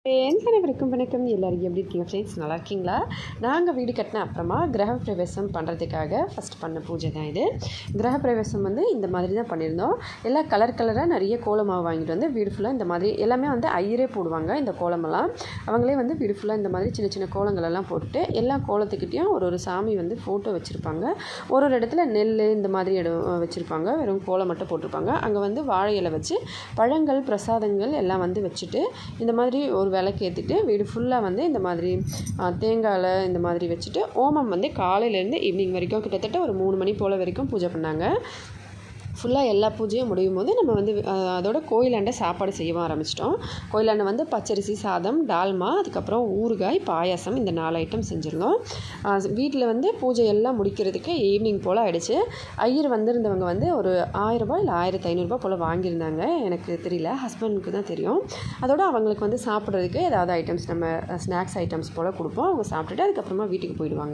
Friends அனைவருக்கும் வணக்கம். எல்லோரும் எப்படி இருக்கீங்க ஃப்ரெண்ட்ஸ்? நல்லா இருக்கீங்களா? நாங்கள் வீடு கட்டின அப்புறமா கிரக பிரவேசம் பண்ணுறதுக்காக ஃபஸ்ட் பண்ண பூஜை தான் இது. கிரக பிரவேசம் இந்த மாதிரி தான் பண்ணியிருந்தோம். எல்லாம் கலராக நிறைய கோலமாவு வாங்கிட்டு வந்து வீடு ஃபுல்லாக இந்த மாதிரி எல்லாமே ஐயரே போடுவாங்க. இந்த கோலமெல்லாம் அவங்களே வீடு ஃபுல்லாக இந்த மாதிரி சின்ன சின்ன கோலங்களெல்லாம் போட்டுட்டு எல்லா கோலத்துக்கிட்டேயும் ஒரு சாமி ஃபோட்டோ வச்சுருப்பாங்க. ஒரு இடத்துல நெல் இந்த மாதிரி இடம் வச்சுருப்பாங்க. வெறும் கோலம் மட்டும் போட்டிருப்பாங்க. அங்கே வாழை இலை வச்சு பழங்கள் பிரசாதங்கள் எல்லாம் வச்சுட்டு இந்த மாதிரி ஒரு விளக்கு ஏற்றிட்டு வீடு ஃபுல்லாக இந்த மாதிரி தேங்காயில் இந்த மாதிரி வச்சுட்டு ஓமம் காலையிலேருந்து ஈவினிங் வரைக்கும் கிட்டத்தட்ட ஒரு 3 மணி போல் வரைக்கும் பூஜை பண்ணாங்க. ஃபுல்லாக எல்லா பூஜையும் முடியும் போது நம்ம அதோட கோயிலாண்ட சாப்பாடு செய்ய ஆரம்பிச்சிட்டோம். கோயிலாண்ட பச்சரிசி சாதம், டால்மா, அதுக்கப்புறம் ஊறுகாய், பாயாசம் இந்த 4 ஐட்டம் செஞ்சுருந்தோம். வீட்டில் பூஜை எல்லாம் முடிக்கிறதுக்கு ஈவினிங் போல் ஆகிடுச்சு. ஐயர் வந்திருந்தவங்க ஒரு 1000 ரூபாய் இல்லை 1500 போல் வாங்கியிருந்தாங்க. எனக்கு தெரியல, ஹஸ்பண்டுக்கு தான் தெரியும். அதோடு அவங்களுக்கு சாப்பிட்றதுக்கு ஏதாவது ஐட்டம்ஸ் நம்ம ஸ்நாக்ஸ் ஐட்டம்ஸ் போல் கொடுப்போம். அவங்க சாப்பிட்டுட்டு அதுக்கப்புறமா வீட்டுக்கு போயிடுவாங்க.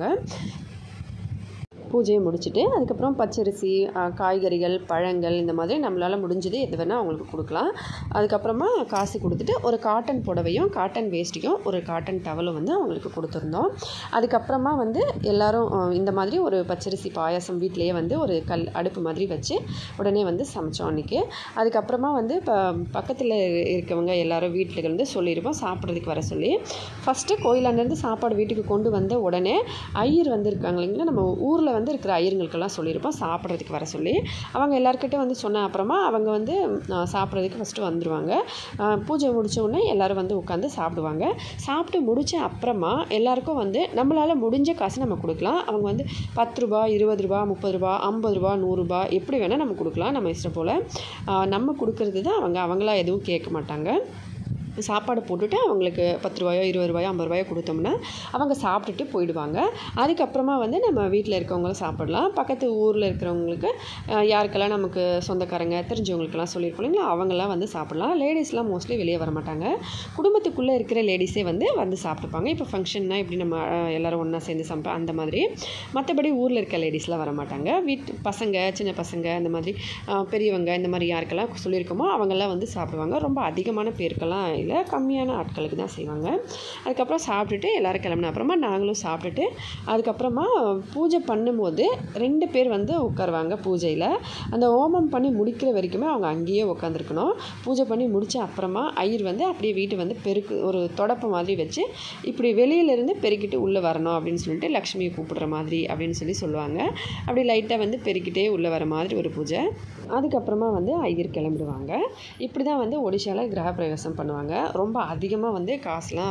பூஜையை முடிச்சுட்டு அதுக்கப்புறம் பச்சரிசி, காய்கறிகள், பழங்கள் இந்த மாதிரி நம்மளால் முடிஞ்சது எது வேணால் அவங்களுக்கு கொடுக்கலாம். அதுக்கப்புறமா காசு கொடுத்துட்டு ஒரு காட்டன் புடவையும் காட்டன் வேஷ்டியும் ஒரு காட்டன் டவலும் அவங்களுக்கு கொடுத்துருந்தோம். அதுக்கப்புறமா எல்லோரும் இந்த மாதிரி ஒரு பச்சரிசி பாயாசம் வீட்டிலேயே ஒரு அடுப்பு மாதிரி வச்சு உடனே சமைச்சோம் அன்றைக்கி. அதுக்கப்புறமா இப்போ பக்கத்தில் இருக்கவங்க எல்லோரும் வீட்டில் சொல்லியிருப்போம் சாப்பிட்றதுக்கு வர சொல்லி. ஃபஸ்ட்டு கோயிலாண்டேருந்து சாப்பாடு வீட்டுக்கு கொண்டு வந்த உடனே ஐயர் வந்திருக்காங்க இல்லைங்களா, நம்ம ஊரில் இருக்கிற ஐயருங்களுக்கெல்லாம் சொல்லியிருப்போம் சாப்பிட்றதுக்கு வர சொல்லி. அவங்க எல்லாருக்கிட்ட சொன்ன அப்புறமா அவங்க சாப்பிட்றதுக்கு ஃபஸ்ட்டு வந்துடுவாங்க. பூஜை முடித்த உடனே எல்லோரும் உட்காந்து சாப்பிடுவாங்க. சாப்பிட்டு முடித்த அப்புறமா எல்லாருக்கும் நம்மளால் முடிஞ்ச காசு நம்ம கொடுக்கலாம். அவங்க 10 ரூபா, 20 ரூபா, 30 ரூபா, 50 ரூபா, 100 ரூபா எப்படி வேணால் நம்ம கொடுக்கலாம். நம்ம இஷ்டம் போல் நம்ம கொடுக்கறது தான். அவங்களா எதுவும் கேட்க மாட்டாங்க. சாப்பாடு போட்டுட்டு அவங்களுக்கு 10 ரூபாயோ 20 ரூபாயோ 50 ரூபாயோ கொடுத்தோம்னா அவங்க சாப்பிட்டுட்டு போயிடுவாங்க. அதுக்கப்புறமா நம்ம வீட்டில் இருக்கவங்களும் சாப்பிடலாம். பக்கத்து ஊரில் இருக்கிறவங்களுக்கு யாருக்கெல்லாம் நமக்கு சொந்தக்காரங்க தெரிஞ்சவங்களுக்கெல்லாம் சொல்லியிருப்போம் இல்லைங்களா, அவங்களாம் சாப்பிடலாம். லேடிஸ்லாம் மோஸ்ட்லி வெளியே வர மாட்டாங்க. குடும்பத்துக்குள்ளே இருக்கிற லேடிஸே சாப்பிட்டுப்பாங்க. இப்போ ஃபங்க்ஷன்னா இப்படி நம்ம எல்லோரும் ஒன்றா சேர்ந்து சமைப்போம் அந்த மாதிரி. மற்றபடி ஊரில் இருக்க லேடிஸ்லாம் வர மாட்டாங்க. பசங்க, சின்ன பசங்க, இந்த மாதிரி பெரியவங்க இந்த மாதிரி யாருக்கெல்லாம் சொல்லியிருக்கோமோ அவங்கெல்லாம் சாப்பிடுவாங்க. ரொம்ப அதிகமான பேருக்கெல்லாம் கம்மியான ஆட்களுக்கு தான் செய்வாங்க. அதுக்கப்புறம் சாப்பிட்டுட்டு எல்லோரும் கிளம்பின அப்புறமா நாங்களும் சாப்பிட்டுட்டு அதுக்கப்புறமா பூஜை பண்ணும்போது 2 பேர் உட்காருவாங்க பூஜையில். அந்த ஹோமம் பண்ணி முடிக்கிற வரைக்குமே அவங்க அங்கேயே உட்காந்துருக்கணும். பூஜை பண்ணி முடித்த அப்புறமா ஐயர் அப்படியே வீட்டு பெருக்கு ஒரு தொடப்பு மாதிரி வச்சு இப்படி வெளியிலேருந்து பெருக்கிட்டு உள்ளே வரணும் அப்படின்னு சொல்லிட்டு லக்ஷ்மியை கூப்பிடுற மாதிரி அப்படின்னு சொல்லுவாங்க. அப்படி லைட்டாக பெருக்கிட்டே உள்ளே வர மாதிரி ஒரு பூஜை. அதுக்கப்புறமா ஐயர் கிளம்பிடுவாங்க. இப்படி தான் ஒடிஷாவில் கிரக பிரவேசம் பண்ணுவாங்க. ரொம்ப அதிகமாக காசுலாம்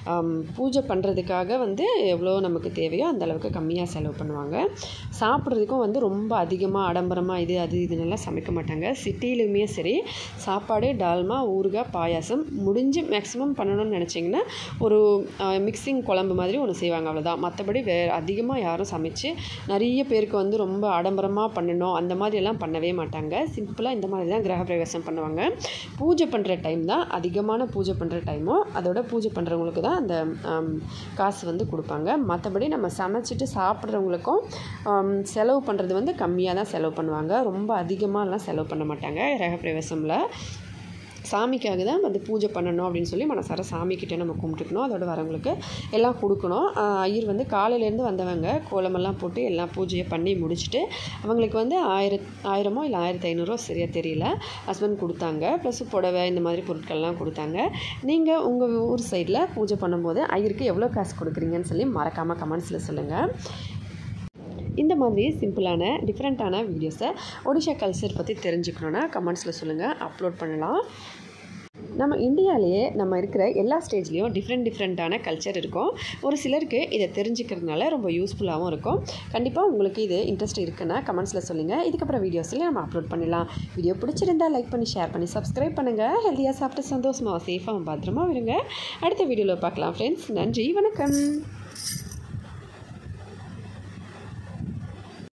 பூஜை பண்ணுறதுக்காக எவ்வளோ நமக்கு தேவையோ அந்த அளவுக்கு கம்மியாக செலவு பண்ணுவாங்க. சாப்பிட்றதுக்கும் ரொம்ப அதிகமாக ஆடம்பரமாக இதுன்னெல்லாம் சமைக்க மாட்டாங்க. சிட்டியிலுமே சரி சாப்பாடு, டால்மா, ஊறுகாய், பாயாசம் முடிஞ்சு மேக்ஸிமம் பண்ணணும்னு நினச்சிங்கன்னா ஒரு மிக்சிங் குழம்பு மாதிரி ஒன்று செய்வாங்க, அவ்வளோதான். மற்றபடி அதிகமாக யாரும் சமைச்சு நிறைய பேருக்கு ரொம்ப ஆடம்பரமாக பண்ணணும் அந்த மாதிரியெல்லாம் பண்ணவே மாட்டாங்க. சிம்பிளாக இந்த மாதிரி தான் கிரக பிரவேசம் பண்ணுவாங்க. பூஜை பண்ணுற டைம் தான் அதிகமான பூஜை பண்ணுற டைமும் அதோட பூஜை பண்ணுறவங்களுக்கு தான் அந்த காசு கொடுப்பாங்க. மற்றபடி நம்ம சமைச்சிட்டு சாப்பிட்றவங்களுக்கும் செலவு பண்ணுறது கம்மியாக தான் செலவு பண்ணுவாங்க. ரொம்ப அதிகமாகலாம் செலவு பண்ண மாட்டாங்க. கிரக பிரவேசமில் சாமிக்காக தான் பூஜை பண்ணணும் அப்படின்னு சொல்லி மனசார சாமிக்கிட்டே நம்ம கும்பிட்டுக்கணும். அதோட வரவங்களுக்கு எல்லாம் கொடுக்கணும். ஐயர் காலையிலேருந்து வந்தவங்க கோலமெல்லாம் போட்டு எல்லாம் பூஜையை பண்ணி முடிச்சுட்டு அவங்களுக்கு 1000 இல்லை 1500 சரியாக தெரியல ஹஸ்பண்ட் கொடுத்தாங்க. ப்ளஸ் புடவை இந்த மாதிரி பொருட்கள்லாம் கொடுத்தாங்க. நீங்கள் உங்கள் ஊர் சைடில் பூஜை பண்ணும்போது ஐயருக்கு எவ்வளோ காசு கொடுக்குறீங்கன்னு சொல்லி மறக்காமல் கமெண்ட்ஸில் சொல்லுங்கள். இந்த மாதிரி சிம்பிளான டிஃப்ரெண்ட்டான வீடியோஸை ஒடிஷா கல்ச்சர் பற்றி தெரிஞ்சுக்கணுன்னா கமெண்ட்ஸில் சொல்லுங்கள், அப்லோட் பண்ணலாம். நம்ம இந்தியாவிலேயே நம்ம இருக்கிற எல்லா ஸ்டேஜ்லேயும் டிஃப்ரெண்ட்டான கல்ச்சர் இருக்கும். ஒரு சிலருக்கு இதை தெரிஞ்சுக்கிறதுனால ரொம்ப யூஸ்ஃபுல்லாகவும் இருக்கும். கண்டிப்பாக உங்களுக்கு இது இன்ட்ரெஸ்ட் இருக்குன்னா கமெண்ட்ஸில் சொல்லுங்கள். இதுக்கப்புறம் வீடியோஸில் நம்ம அப்லோட் பண்ணலாம். வீடியோ பிடிச்சிருந்தால் லைக் பண்ணி ஷேர் பண்ணி சப்ஸ்கிரைப் பண்ணுங்கள். ஹெல்த்தியாக சாப்பிட்டு சந்தோஷமாக சேஃபாக பத்திரமா விடுங்க. அடுத்த வீடியோவில் பார்க்கலாம் ஃப்ரெண்ட்ஸ். நன்றி, வணக்கம்.